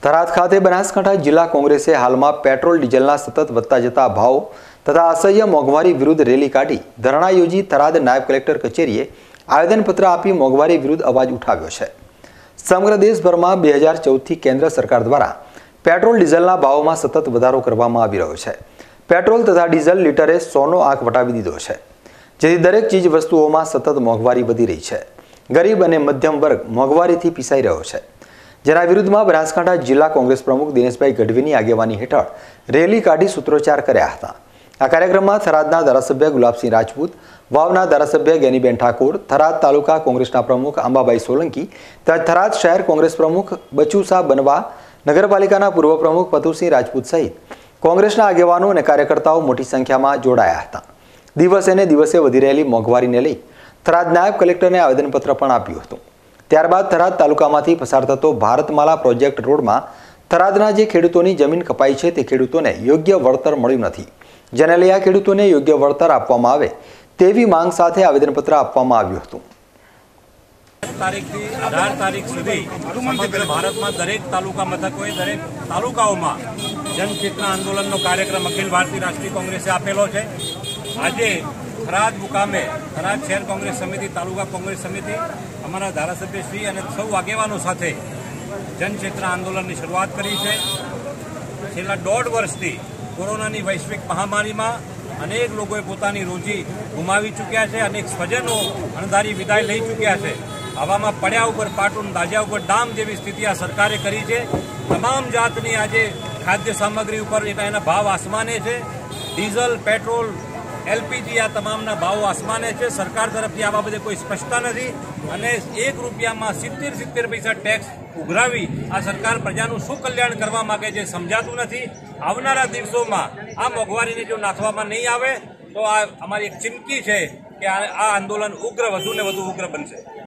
થરાદ ખાતે બનાસકાંઠા જિલ્લા કોંગ્રેસે હાલમાં પેટ્રોલ ડીઝલના સતત વધતા જતા ભાવ તથા અસહ્ય મોંઘવારી વિરુદ્ધ રેલી કાઢી ધરણા યોજી થરાદ નાયબ કલેક્ટર કચેરીએ આવેદનપત્ર આપી મોંઘવારી વિરુદ્ધ અવાજ ઉઠાવ્યો છે। સમગ્ર દેશભરમાં 2014થી કેન્દ્ર સરકાર દ્વારા પેટ્રોલ ડીઝલના ભાવોમાં સતત વધારો કરવામાં આવી રહ્યો છે। પેટ્રોલ તથા ડીઝલ લીટરે 100નો આંક વટાવી દીધો છે, જેથી દરેક ચીજ વસ્તુઓમાં સતત મોંઘવારી વધી રહી છે। ગરીબ અને મધ્યમ વર્ગ મોંઘવારીથી પીસાઈ રહ્યો છે, જેના વિરુદ્ધમાં બનાસકાંઠા જિલ્લા કોંગ્રેસ પ્રમુખ દિનેશભાઈ ગઢવીની આગેવાની હેઠળ રેલી કાઢી સૂત્રોચ્ચાર કર્યા હતા। આ કાર્યક્રમમાં થરાદના ધારાસભ્ય ગુલાબસિંહ રાજપૂત, વાવના ધારાસભ્ય જ્ઞાનીબેન ઠાકોર, થરાદ તાલુકા કોંગ્રેસના પ્રમુખ અંબાભાઈ સોલંકી, થરાદ શહેર કોંગ્રેસ પ્રમુખ બચુસા બનવા, નગરપાલિકાના પૂર્વ પ્રમુખ પતુસિંહ રાજપૂત સહિત કોંગ્રેસના આગેવાનો અને કાર્યકર્તાઓ મોટી સંખ્યામાં જોડાયા હતા। દિવસે ને દિવસે વધી રહેલી મોંઘવારીને લઈ થરાદ નાયબ કલેક્ટરને આવેદનપત્ર પણ આપ્યું હતું। ત્યારબાદ થરાદ તાલુકામાંથી પસાર થતો ભારતમાલા પ્રોજેક્ટ રોડમાં થરાદના જે ખેડૂતોની જમીન કપાઈ છે તે ખેડૂતોને યોગ્ય વળતર મળ્યું નથી, જેને લઈ આ ખેડૂતોને યોગ્ય વળતર આપવામાં આવે તેવી માંગ સાથે આવેદનપત્ર આપવામાં આવ્યું હતું। તારીખથી 18 તારીખ સુધી સમગ્ર ભારતમાં દરેક તાલુકા મથકોએ દરેક તાલુકાઓમાં જનચેતના આંદોલનનો કાર્યક્રમ અખિલ ભારતીય રાષ્ટ્રીય કોંગ્રેસે આપેલો છે। આજે થરાદ મુકામે થરાદ શહેર કોંગ્રેસ સમિતિ, તાલુકા કોંગ્રેસ સમિતિ, અમારા ધારાસભ્યશ્રી અને સૌ આગેવાનો સાથે જનચેતના આંદોલનની શરૂઆત કરી છે। છેલ્લા 1.5 વર્ષથી કોરોનાની વૈશ્વિક મહામારીમાં અનેક લોકોએ પોતાની રોજી ગુમાવી ચૂક્યા છે, અનેક સ્વજનો અણધારી વિદાય લઈ ચૂક્યા છે। આવામાં પડ્યા ઉપર પાટું, દાજા ઉપર ડામ જેવી સ્થિતિ આ સરકારે કરી છે। તમામ જાતની આજે ખાદ્ય સામગ્રી ઉપર એના ભાવ આસમાને છે। ડીઝલ, પેટ્રોલ, એલપીજી આ તમામના ભાવ આસમાને છે। સરકાર તરફથી આ બાબતે કોઈ સ્પષ્ટતા નથી અને 1 રૂપિયામાં 70 પૈસા ટેક્સ ઉઘરાવી આ સરકાર પ્રજાનું શું કલ્યાણ કરવા માંગે છે સમજાતું નથી। આવનારા દિવસોમાં આ મોંઘવારીને જો નાથવામાં નહીં આવે તો આ અમારી એક ચીમકી છે કે આ આંદોલન વધુ ને વધુ ઉગ્ર બનશે।